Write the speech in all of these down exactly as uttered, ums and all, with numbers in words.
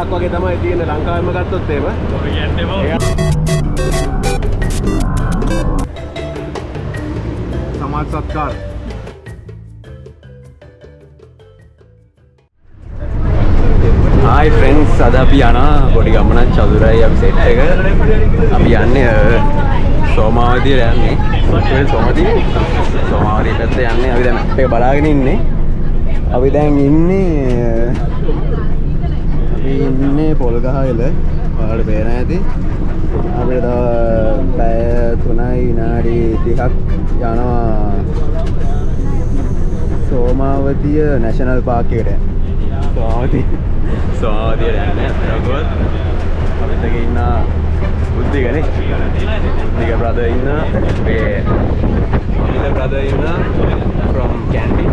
පන්දාක් වගේ තමයි තියෙන්නේ ලංකාවෙම ගත්තොත් එහෙම. ඔය කියන්නේ මොකද? සමාජ සත්කාර. Hi friends, අද අපි යන පොඩි ගමනක් චතුරයි අපි සෙට් එක. අපි යන්නේ සෝමාවතියට යන්නේ. කොහෙද සෝමාවතිය? සෝමාවතිය පැත්තට යන්නේ. අපි දැන් මැප් එක බලාගෙන ඉන්නේ. අපි දැන් ඉන්නේ අපි ඉන්නේ පොල්ගහවෙල. ඔයාලට පේන ඇති. අපිට තව පැය තුනයි විනාඩි තිහක් යනවා සෝමාවතිය නැෂනල් පාක් එකට. සෝමාවතිය සෝමාවතියට යන්නේ. රගොත් අපිත් එක්ක ඉන්න බුද්ධිකනේ. බුද්ධික brother ඉන්න. මේ අනිල brother ඉන්න from Candy.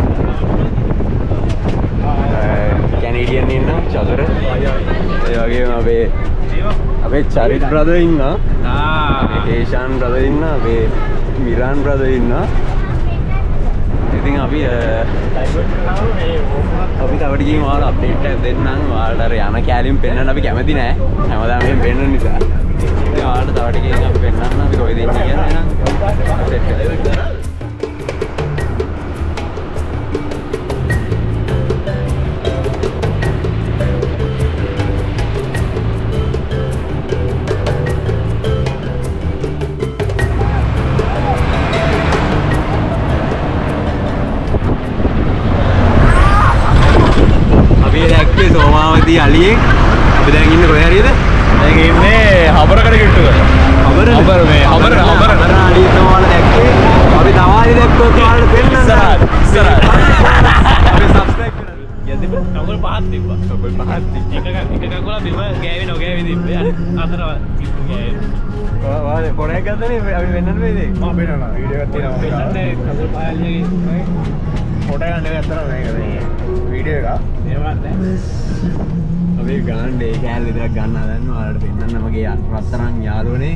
Canadian ඉන්න චතුර. ඒ වගේම අපේ අපේ චරිත් brother ඉන්න. ආ ඒෂාන් brother ඉන්න. අපේ මිරාන් brother ඉන්න. ඉතින් අපි අපි තව ටිකකින් ඔයාලට අප්ඩේට් එකක් දෙන්නම්. ඔයාලට අර යන කැලින් පෙන්වන්න අපි කැමති නෑ. හැමදාම මෙහෙම පෙන්වන්න නිසා. ඉතින් ඔයාලට තව ටිකකින් අපි පෙන්වන්න අපි කොහෙද ඉන්නේ කියලා එහෙනම් සෙට් කරලා. සෝමාවතිය අලියෙන් අපි දැන් ඉන්නේ කොහේ හරියද? දැන් ඉන්නේ හබරකට කිට්ටුක. හබර හබර මේ හබර හබර හබර අලිය තමයි දැක්කේ. අපි තවාලි දැක්කොත් ඔයාලට පෙන්නන්න. ඉස්සරහට ඉස්සරහට. අපි සබ්ස්ක්‍රයිබ් කරන්න. යද්දි කකුල් පහක් තිබ්බා. කකුල් පහක් තිබ්බා. එක එක කකුල බිම ගෑවෙනව ගෑවි තිබ්බේ. අතර කිට්ටු ගෑවේ. ඔය වාලේ පොරයක් ගත්තනේ අපි වෙන්නන්න වේද? මම වෙන්නවා. වීඩියෝ එකක් තියෙනවා. වෙන්නන්නේ කකුල් පහ අලියගේ ෆොටෝ ගන්න එක අතර මේක මේ වීඩියෝ එක. අපි ගන්න ඒ කෑල්ල විතරක් ගන්න හදන්න ඔයාලට පෙන්නන්න මගේ රත්තරන් යාළුවනේ.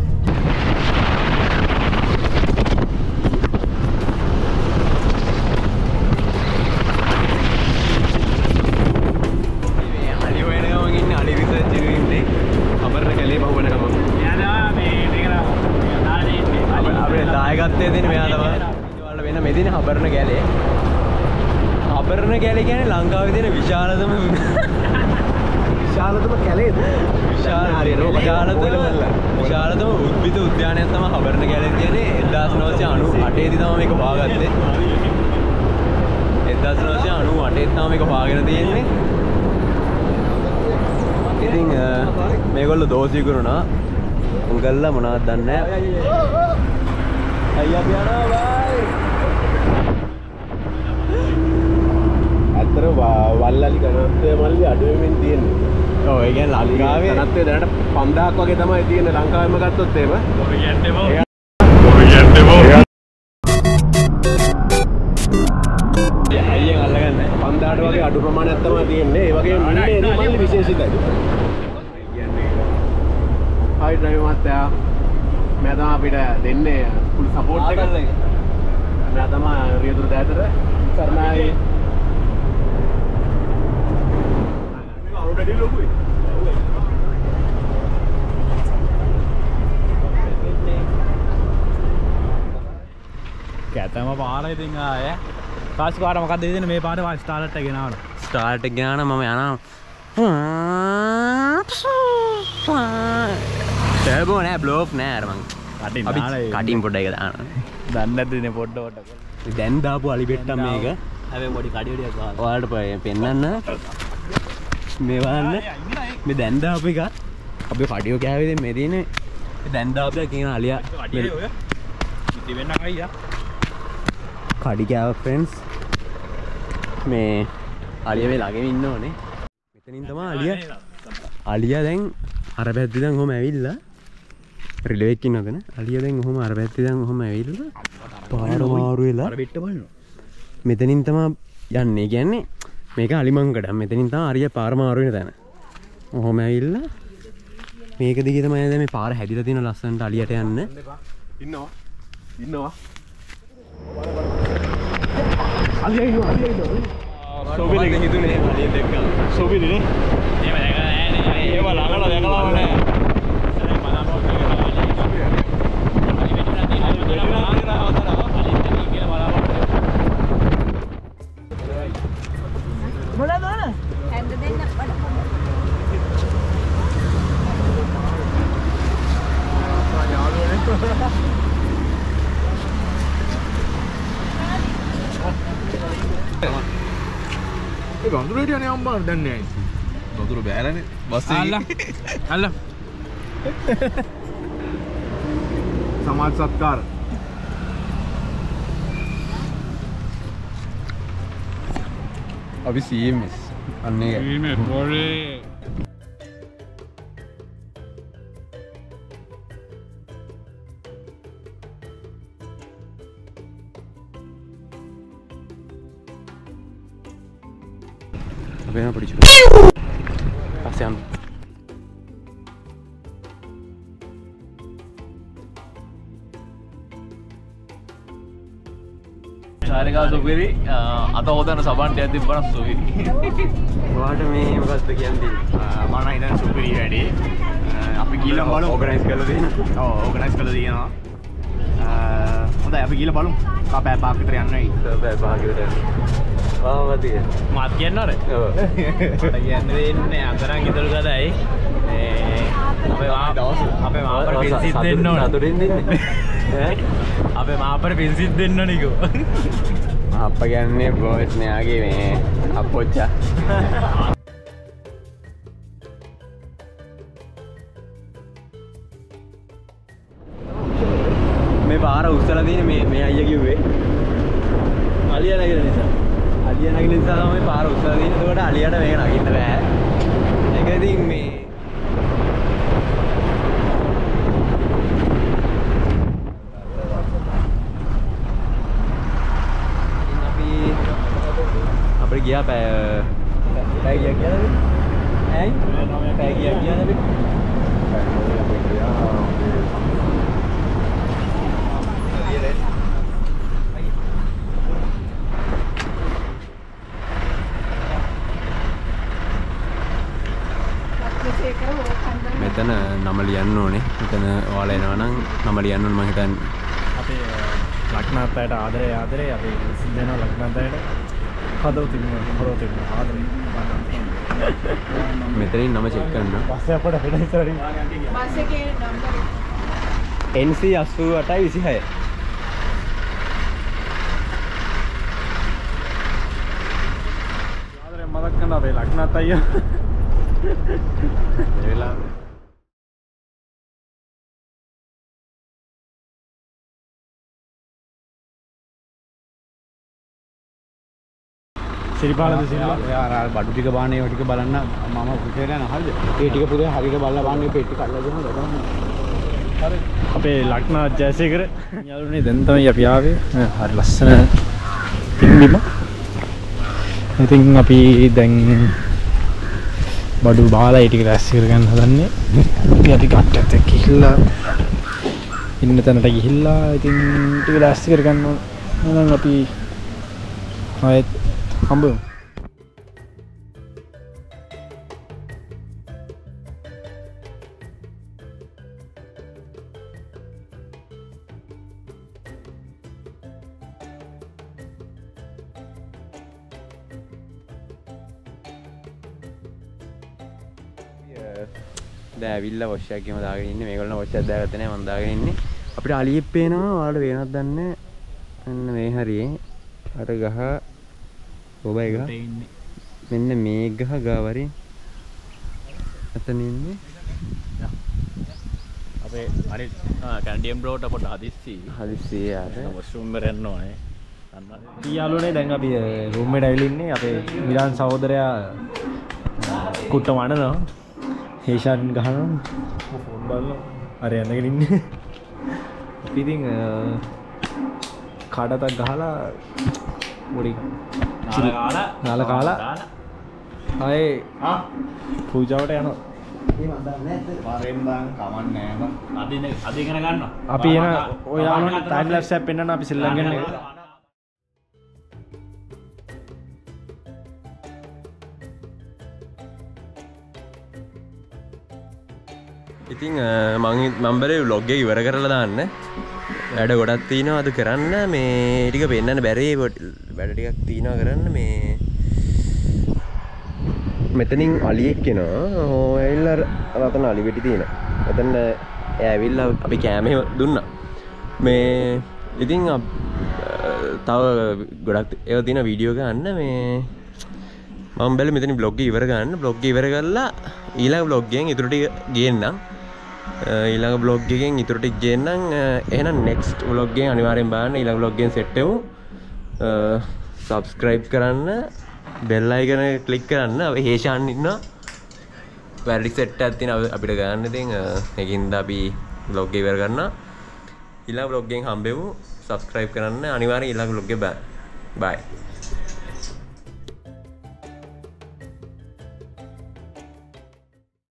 මේ අලි හොයන ගමන් ඉන්නේ අලි රිසර්ච් එකේ ඉන්නේ. අපරණ කැලේ බහුවන ගමන්. මෙයා තමයි මේ මේක දාලා ඉන්නේ. අපේ දායකත්වයේ දෙන්නේ මෙයා තමයි. ඔයාලට වෙන මෙදින හබරණ කැලේ. හබරණ කැලේ කියන්නේ ලංකාවේ තියෙන විශාලතම විශාලතම කැලේද? විශාල විශාලතම විශාලතම උද්භිද උද්‍යානයක් තමයි හබරණ කැලේ තියෙන්නේ. එක්දාස් නවසිය අනූ අටේ දී තමයි මේක හොයාගත්තේ. එක්දාස් නවසිය අනූ අටේ තමයි මේක හොයාගෙන තියෙන්නේ. ඉතින් මේගොල්ලෝ දෝෂී කරුණා. උංගල්ලා මොනවද දන්නේ නැහැ. අයියා පියානෝ බයි. අතර වල්ලලි ගණන්තය මල්ලි අඩු වෙමින් තියෙන්නේ. ඔව් ඒ කියන්නේ ලංකාවේ ගණන්තය දැනට පන්දාක් වගේ තමයි තියෙන්නේ ලංකාවෙම ගත්තොත් එහෙම. ඔය කියන්නේ මොකද? ඔය කියන්නේ මොකද? අයියෙන් අල්ලගන්නේ. පන්දාට වගේ අඩු ප්‍රමාණයක් තමයි තියෙන්නේ. ඒ වගේම ඉන්නේ මල්ලි විශේෂිතයි. කියන්නේ හයි ඩ්‍රයිවර් මහත්තයා මම තමයි අපිට දෙන්නේ ෆුල් සපෝට් එක. මම තමයි රියදුර දැතර සර්ණයි කැතම පාර ඉතින් ආයේ කාස් පාර මොකක්ද දෙන්නේ මේ පාරේ වා ස්ටාර්ට් එක ගෙනාවන ස්ටාර්ට් එක ගෙනාන මම යනවා ටර්බෝ නෑ බ්ලෝ ඔෆ් නෑ අර මං කටින් දාලා කටින් පොඩ්ඩක් එක දානවා දන්නේ නැද්ද ඉතින් පොඩ්ඩ පොඩ්ඩ දැන් දාපු අලි බෙට්ටම් මේක හැබැයි පොඩි කඩි වලියක් ගාලා ඔයාලට පෙන්නන්න මේ බලන්න මේ දැන් දාපු එක අපි කඩියෝ කෑවේ දැන් මේ තියෙන්නේ දැන් දාපු එක කියන අලියා කඩිය ඔය ඉති වෙන්න අයියා කඩි කෑව ෆ්‍රෙන්ඩ්ස් මේ අලියා මේ ළඟම ඉන්න ඕනේ මෙතනින් තමයි අලියා අලියා දැන් අර පැත්තේ දැන් ඔහම ඇවිල්ලා රිලෙව් එකක් ඉන්නවද නේ අලියා දැන් ඔහම අර පැත්තේ දැන් ඔහම ඇවිල්ලා පාර මාරු වෙලා අර පිට බලනවා මෙතනින් තමයි යන්නේ කියන්නේ මේක අලිමංගඩ මෙතනින් තමයි අරිය පාර මාරු වෙන තැන. ඔහොම ඇවිල්ලා මේක දිගේ තමයි දැන් මේ පාර හැදිලා තියෙන ලස්සනට අලියට යන්න. ඉන්නවා. ඉන්නවා. අලිය ඉන්නවා. අලිය ඉන්නවා. සෝබිලේ හිතුනේ අලිය දෙක්ක. සෝබිලේ නේ. එහෙම දැකලා වඳුරේට යන්නේ අම්මා දැන් නෑ. වඳුර බෑලානේ බස් එකේ. අල්ල. සමාජ සත්කාර. අපි C M S අන්නේ C M S පොරේ Abbiamo preso. Passiamo. Sariga supiri atau hodan saban dia di mana supiri. What me මොකක්ද කියන්නේ? මම හිතන්නේ supiri වැඩි. අපි ගිහලා බලමු. ඕගනයිස් කරලා දෙන්න. ඔව් ඕගනයිස් කරලා දෙනවා. හොඳයි අපි ගිහලා බලමු. කපෑ පාක් විතර යන්න වෙයි. කපෑ පාක් විතර යන්න. ආ වදිය. මාත් කියන්න ඕනේ. ඔව්. මට කියන්න දෙන්නේ අතරන් ඉදල් ගදයි. ඒ අපේ දවස් අපේ මාපර පින්සිත් දෙන්න ඕනේ. සතුටින් දෙන්නේ. ඈ අපේ මාපර පින්සිත් දෙන්න ඕනේ කෝ. අප්පා කියන්නේ බොස් මෙයාගේ මේ අප්පොච්චා. මේ පාර උස්සලා තියෙන්නේ මේ මේ අයියා කිව්වේ. අලියා නැගින නිසා. අලියා නැගින නිසා තමයි මේ පාර උස්සලා තියෙන්නේ. ඒකට අලියාට මේක නගින්න බෑ. ඒක ඉතින් මේ අපිට ගියා පැය පැය ගියා කියලාද? ඈයි? පැය ගියා කියලාද? මෙතන නම ලියන්න ඕනේ. මෙතන ඔයාලා එනවා නම් නම ලියන්න ඕනේ මම හිතන්නේ. අපේ ලක්නාත්තයට ආදරේ ආදරේ අපි සිද්ධ වෙනවා ලක්නාත්තයට. හදවතින් හදවතින් ආදරේ. මෙතනින් නම චෙක් කරන්න. පස්සේ අපට වෙන ඉස්සරහින් බස් එකේ නම්බර N C අසූ අටයි විසිහය. ආදරේ මතක් කරන්න අපේ ලක්නාත් අයියා. ඒ වෙලාවේ සිරිපාලද සිරිපාල යාර බඩු ටික බාන්නේ ඔය ටික බලන්න මම පුතේට යන හරිද ඒ ටික පුතේ හරියට බලලා බාන්නේ පෙට්ටි කල්ලා දෙනවා ගමන් හරි අපේ ලක්නා ජයසේකර යාළුවනේ දැන් තමයි අපි ආවේ හරි ලස්සන පින්බිම ඉතින් අපි දැන් බඩු බාලා ඒ ටික රැස් කරගන්න හදන්නේ අපි කට්ටත් එක්ක ගිහිල්ලා ඉන්න තැනට ගිහිල්ලා ඉතින් ටික රැස් කරගන්න ඕන නම් අපි ආයෙත් හම්බ දැන් ඇවිල්ලා වොෂ් එකක් ගිහම දාගෙන ඉන්නේ මේගොල්ලෝ වොෂ් එකක් දාගත්තේ නැහැ මම දාගෙන ඉන්නේ අපිට අලියෙක් පේනවා ඔයාලට වෙනක් දන්නේ අන්න මේ හරියේ අර ගහ ඔබයි ගහ මෙන්න මේ ගහ ගාවරින් එතන ඉන්නේ අපේ හරි කැන්ඩියම් බ්‍රෝට පොඩ හදිස්සි හදිස්සි යාර වොෂ්රූම් එකට යන්න ඕනේ අන්න ඊයාළුවනේ දැන් අපි රූම් එකට ඇවිල්ලා ඉන්නේ අපේ මිරාන් සහෝදරයා කුට්ට වඩනවා හේෂාන් ගහනවා ෆෝන් බලනවා අර යන්නගෙන ඉන්නේ අපි ඉතින් කාඩතක් ගහලා පොඩි නාල කාලා ආයේ ආ පූජාවට යනවා මේ මන් දන්නේ නැද්ද පාරෙන් දාන් කමන්නේ නැහැ මම අද ඉන්න අද ඉගෙන ගන්නවා අපි එන ඔය යාළුවන්ට ටයිම් ලැප්ස් එකක් පෙන්නනවා අපි සෙල්ලම් ගන්න එක ඉතින් මම මම බැලේ vlog එක ඉවර කරලා දාන්න වැඩ ගොඩක් තියෙනවා අද කරන්න මේ ටික පෙන්නන්න බැරි වැඩ ටිකක් තියෙනවා කරන්න මේ මෙතනින් අලියෙක් එනවා ඕ ඇවිල්ලා රතන අලි වෙටි තියෙන එතන ඇවිල්ලා අපි කෑම දුන්නා මේ ඉතින් තව ගොඩක් ඒවා තියෙන වීඩියෝ ගන්න මේ මම බැලුවා මෙතන බ්ලොග් එක ඉවර ගන්න. බ්ලොග් එක ඉවර කරලා ඊළඟ බ්ලොග් එකෙන් ඉතුරු ටික ගේන්නම්. ඊළඟ බ්ලොග් එකෙන් ඉතුරු ටික ගේන්නම්. එහෙනම් next vlog එකෙන් අනිවාර්යෙන් බලන්න. ඊළඟ vlog එකෙන් set වෙමු. subscribe කරන්න, bell icon එක click කරන්න. අපි හේෂාන් ඉන්නවා. වැඩි set එකක් තියෙනවා අපිට ගන්න. ඉතින් ඒකින්ද අපි vlog එක ඉවර කරනවා. ඊළඟ vlog එකෙන් හම්බෙමු. subscribe කරන්න අනිවාර්යෙන් ඊළඟ vlog එක බලන්න. bye.